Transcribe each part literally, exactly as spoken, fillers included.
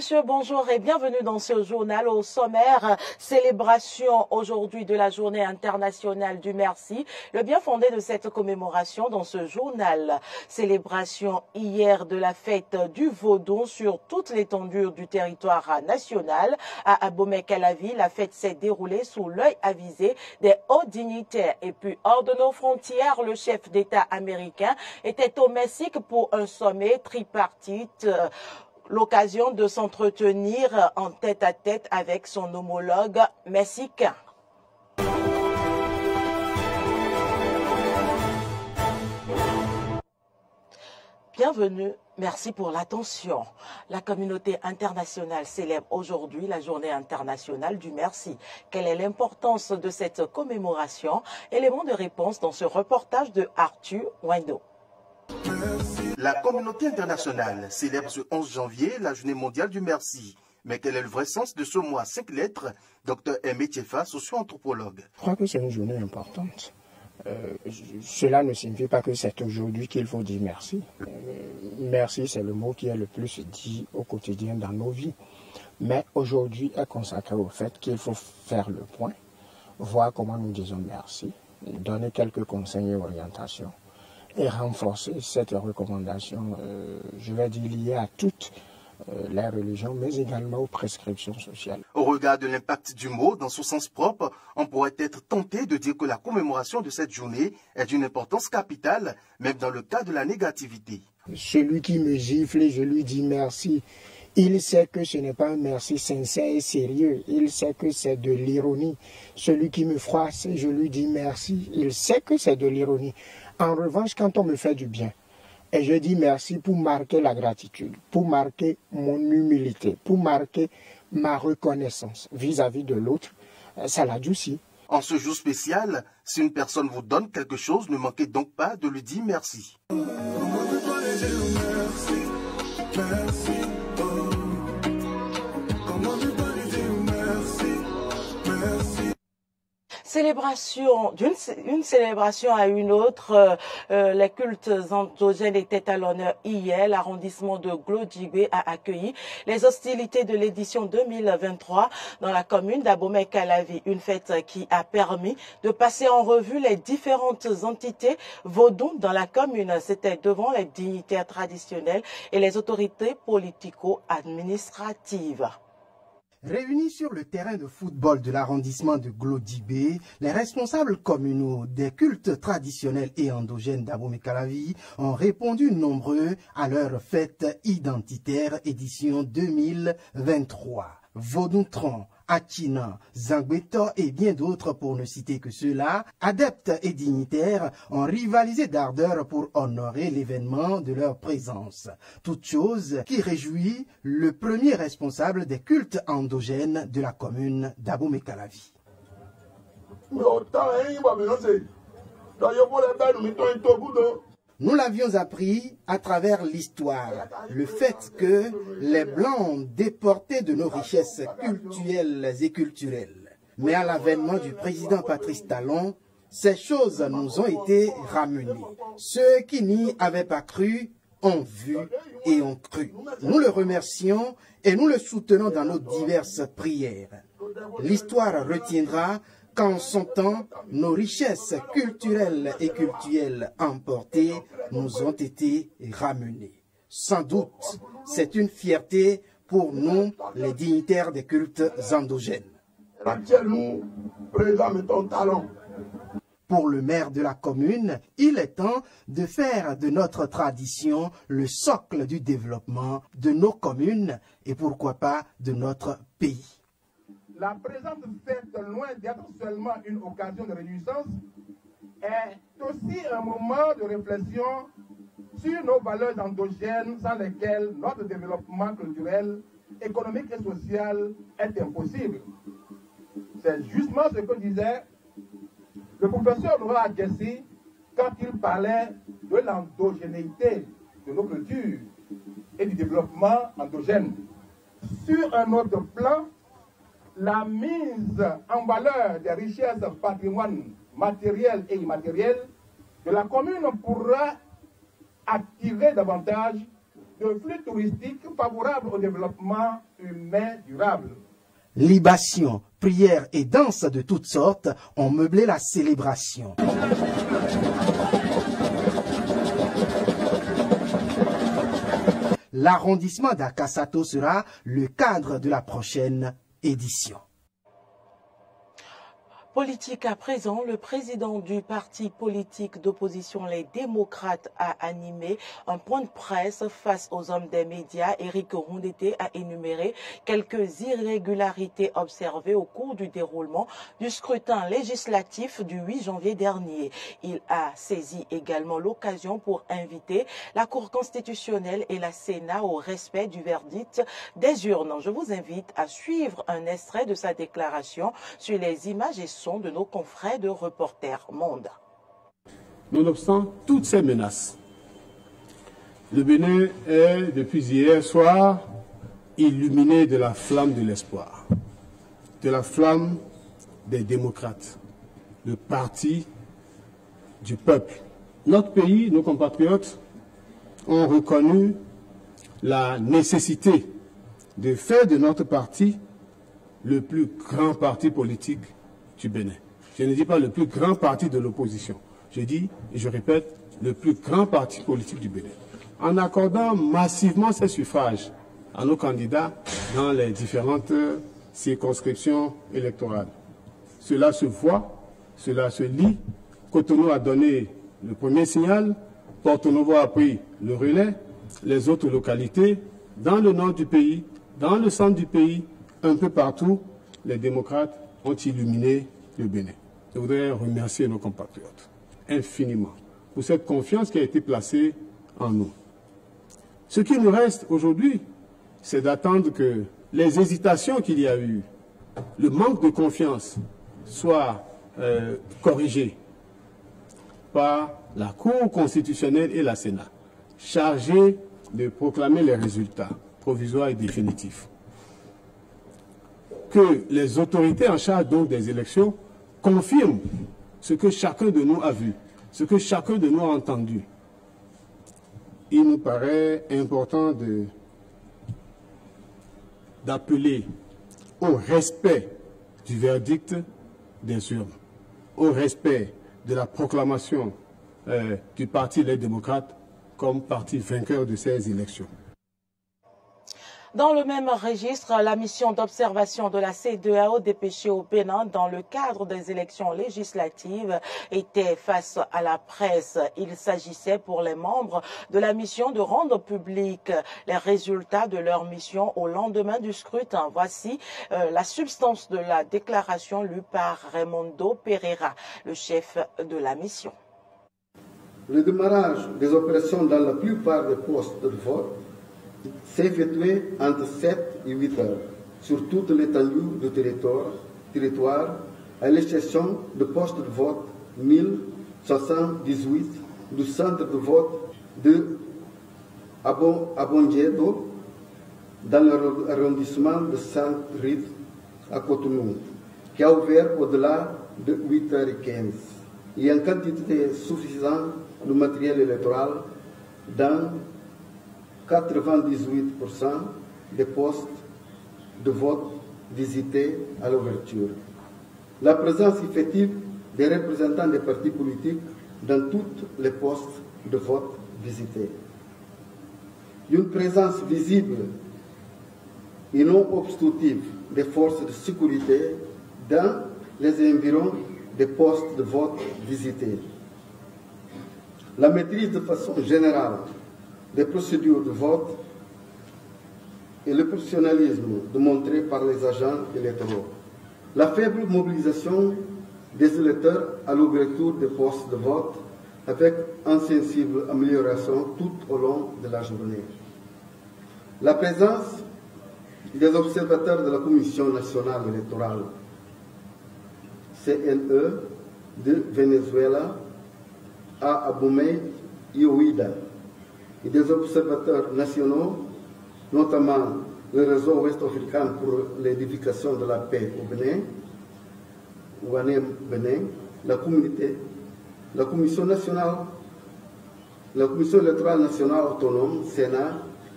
messieurs, bonjour et bienvenue dans ce journal. Au sommaire, célébration aujourd'hui de la journée internationale du merci. Le bien fondé de cette commémoration dans ce journal. Célébration hier de la fête du Vaudon sur toute l'étendue du territoire national. À Abomey-Calavi, la fête s'est déroulée sous l'œil avisé des hauts dignitaires. Et puis, hors de nos frontières, le chef d'État américain était au Mexique pour un sommet tripartite. L'occasion de s'entretenir en tête-à-tête avec son homologue mexicain. Bienvenue, merci pour l'attention. La communauté internationale célèbre aujourd'hui la journée internationale du merci. Quelle est l'importance de cette commémoration? Élément de réponse dans ce reportage de Arthur Wendo. La communauté internationale célèbre ce onze janvier la journée mondiale du merci. Mais quel est le vrai sens de ce mot à cinq lettres? Docteur Aimé Tiefa, socio-anthropologue. Je crois que c'est une journée importante. Euh, cela ne signifie pas que c'est aujourd'hui qu'il faut dire merci. Euh, merci, c'est le mot qui est le plus dit au quotidien dans nos vies. Mais aujourd'hui est consacré au fait qu'il faut faire le point, voir comment nous disons merci, donner quelques conseils et orientations, et renforcer cette recommandation, euh, je vais dire, liée à toutes euh, les religions, mais également aux prescriptions sociales. Au regard de l'impact du mot dans son sens propre, on pourrait être tenté de dire que la commémoration de cette journée est d'une importance capitale, même dans le cas de la négativité. Celui qui me gifle et je lui dis merci, il sait que ce n'est pas un merci sincère et sérieux, il sait que c'est de l'ironie. Celui qui me froisse et je lui dis merci, il sait que c'est de l'ironie. En revanche, quand on me fait du bien, et je dis merci pour marquer la gratitude, pour marquer mon humilité, pour marquer ma reconnaissance vis-à-vis de l'autre, ça l'adoucit. En ce jour spécial, si une personne vous donne quelque chose, ne manquez donc pas de lui dire merci. Célébration, d'une une célébration à une autre, euh, euh, les cultes endogènes étaient à l'honneur hier. L'arrondissement de Glodjibé a accueilli les hostilités de l'édition deux mille vingt-trois dans la commune d'Abomey-Calavi. Une fête qui a permis de passer en revue les différentes entités vaudou dans la commune. C'était devant les dignitaires traditionnels et les autorités politico-administratives. Réunis sur le terrain de football de l'arrondissement de Glodjibé, les responsables communaux des cultes traditionnels et endogènes d'Abomey-Calavi ont répondu nombreux à leur fête identitaire édition deux mille vingt-trois. Vaudoutron, Achina, Zangbeto et bien d'autres pour ne citer que ceux-là, adeptes et dignitaires ont rivalisé d'ardeur pour honorer l'événement de leur présence. Toute chose qui réjouit le premier responsable des cultes endogènes de la commune d'Abomey-Calavi. Nous l'avions appris à travers l'histoire, le fait que les Blancs ont déporté de nos richesses culturelles et culturelles. Mais à l'avènement du président Patrice Talon, ces choses nous ont été ramenées. Ceux qui n'y avaient pas cru ont vu et ont cru. Nous le remercions et nous le soutenons dans nos diverses prières. L'histoire retiendra qu'en son temps, nos richesses culturelles et cultuelles emportées nous ont été ramenées. Sans doute, c'est une fierté pour nous, les dignitaires des cultes endogènes. Pour le maire de la commune, il est temps de faire de notre tradition le socle du développement de nos communes et pourquoi pas de notre pays. La présente fête, loin d'être seulement une occasion de réjouissance, est aussi un moment de réflexion sur nos valeurs endogènes sans lesquelles notre développement culturel, économique et social est impossible. C'est justement ce que disait le professeur Noura Adjessi quand il parlait de l'endogénéité de nos cultures et du développement endogène. Sur un autre plan, la mise en valeur des richesses patrimoine matériel et immatériel de la commune pourra attirer davantage de flux touristiques favorables au développement humain durable. Libations, prières et danses de toutes sortes ont meublé la célébration. L'arrondissement d'Akasato sera le cadre de la prochaine édition. Politique à présent, le président du parti politique d'opposition Les Démocrates a animé un point de presse face aux hommes des médias. Éric Rondeté a énuméré quelques irrégularités observées au cours du déroulement du scrutin législatif du huit janvier dernier. Il a saisi également l'occasion pour inviter la Cour constitutionnelle et la Sénat au respect du verdict des urnes. Je vous invite à suivre un extrait de sa déclaration sur les images et sons de nos confrères de Reporters Monde. Nonobstant toutes ces menaces, le Bénin est, depuis hier soir, illuminé de la flamme de l'espoir, de la flamme des démocrates, le parti du peuple. Notre pays, nos compatriotes, ont reconnu la nécessité de faire de notre parti le plus grand parti politique du Bénin. Je ne dis pas le plus grand parti de l'opposition. Je dis, et je répète, le plus grand parti politique du Bénin. En accordant massivement ces suffrages à nos candidats dans les différentes circonscriptions électorales. Cela se voit, cela se lit. Cotonou a donné le premier signal, Porto Novo a pris le relais, les autres localités, dans le nord du pays, dans le centre du pays, un peu partout, les démocrates ont illuminé le Bénin. Je voudrais remercier nos compatriotes infiniment pour cette confiance qui a été placée en nous. Ce qui nous reste aujourd'hui, c'est d'attendre que les hésitations qu'il y a eu, le manque de confiance, soient euh, corrigés par la Cour constitutionnelle et la Sénat, chargés de proclamer les résultats provisoires et définitifs. Que les autorités en charge donc des élections confirment ce que chacun de nous a vu, ce que chacun de nous a entendu. Il nous paraît important de, d'appeler au respect du verdict des urnes, au respect de la proclamation euh, du Parti Les Démocrates comme parti vainqueur de ces élections. Dans le même registre, la mission d'observation de la C E D E A O dépêchée au Bénin dans le cadre des élections législatives était face à la presse. Il s'agissait pour les membres de la mission de rendre public les résultats de leur mission au lendemain du scrutin. Voici euh, la substance de la déclaration lue par Raimundo Pereira, le chef de la mission. Le démarrage des opérations dans la plupart des postes de vote s'est effectué entre sept et huit heures sur toute l'étendue du territoire, territoire à l'exception de postes de vote mille soixante-dix-huit du centre de vote de Abondiedo dans l'arrondissement de Sainte-Rite à Cotonou, qui a ouvert au-delà de huit heures quinze. Il y a une quantité suffisante de matériel électoral dans quatre-vingt-dix-huit pour cent des postes de vote visités à l'ouverture. La présence effective des représentants des partis politiques dans tous les postes de vote visités. Une présence visible et non obstructive des forces de sécurité dans les environs des postes de vote visités. La maîtrise de façon générale des procédures de vote et le professionnalisme démontré par les agents électoraux. La faible mobilisation des électeurs à l'ouverture des postes de vote avec une sensible amélioration tout au long de la journée. La présence des observateurs de la Commission nationale électorale, C N E, de Venezuela à Abomey et Ouida, et des observateurs nationaux, notamment le réseau ouest-africain pour l'édification de la paix au Bénin, Ouanem Bénin, la communauté, la Commission nationale, la Commission électorale nationale autonome, Sénat,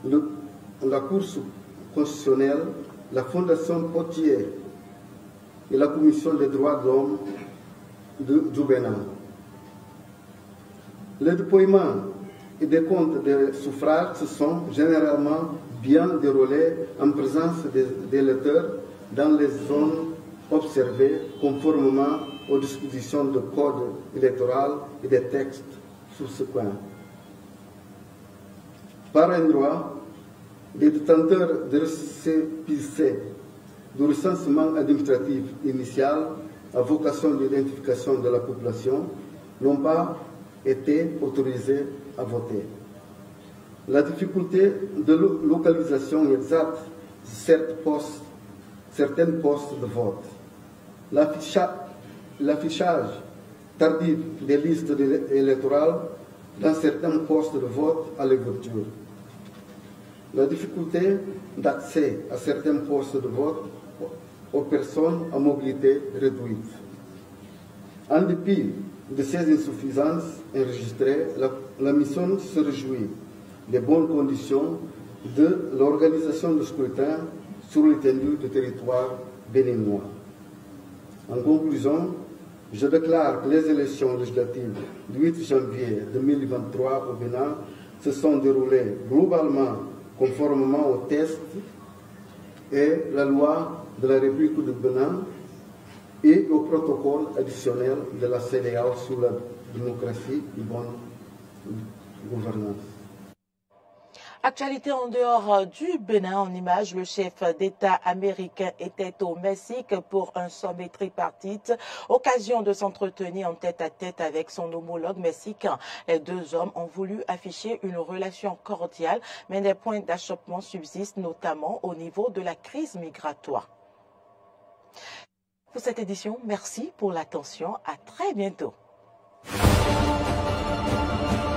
le, la Cour constitutionnelle, la Fondation Potier et la Commission des droits de l'homme du Bénin. Le déploiement et des comptes de suffrage se sont généralement bien déroulés en présence des, des électeurs dans les zones observées conformément aux dispositions du code électoral et des textes subséquents. Par endroit, les détenteurs de récépissé du recensement administratif initial à vocation d'identification de la population n'ont pas été autorisés à voter. La difficulté de localisation exacte de postes, certains postes de vote, l'affichage tardif des listes électorales dans certains postes de vote à l'ouverture, la difficulté d'accès à certains postes de vote aux personnes à mobilité réduite. En dépit de ces insuffisances enregistrées, la, la mission se réjouit des bonnes conditions de l'organisation du scrutin sur l'étendue du territoire béninois. En conclusion, je déclare que les élections législatives du huit janvier deux mille vingt-trois au Bénin se sont déroulées globalement conformément aux tests et la loi de la République du Bénin et au protocole additionnel de la C E D E A O sur la démocratie et bonne gouvernance. Actualité en dehors du Bénin, en image, le chef d'État américain était au Mexique pour un sommet tripartite, occasion de s'entretenir en tête-à-tête avec son homologue mexicain. Les deux hommes ont voulu afficher une relation cordiale, mais des points d'achoppement subsistent, notamment au niveau de la crise migratoire. Pour cette édition, merci pour l'attention. À très bientôt.